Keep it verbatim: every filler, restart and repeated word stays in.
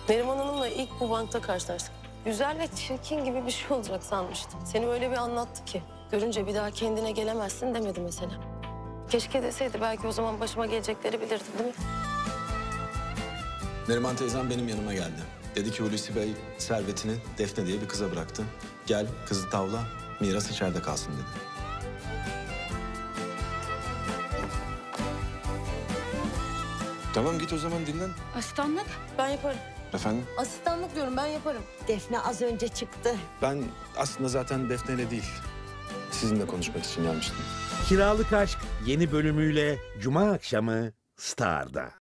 Neriman Hanım'la ilk bu bankta karşılaştık. Güzel ve çirkin gibi bir şey olacak sanmıştım. Seni öyle bir anlattı ki. Görünce bir daha kendine gelemezsin demedi mesela. Keşke deseydi, belki o zaman başıma gelecekleri bilirdim, değil mi? Neriman teyzem benim yanıma geldi. Dedi ki Hulusi Bey servetini Defne diye bir kıza bıraktı. Gel kızı tavla, miras içeride kalsın dedi. Tamam git o zaman dinlen. Asistanlık? Ben yaparım. Efendim? Asistanlık diyorum, ben yaparım. Defne az önce çıktı. Ben aslında zaten Defne'yle değil, sizinle konuşmak için gelmiştim. Kiralık Aşk yeni bölümüyle Cuma akşamı Star'da.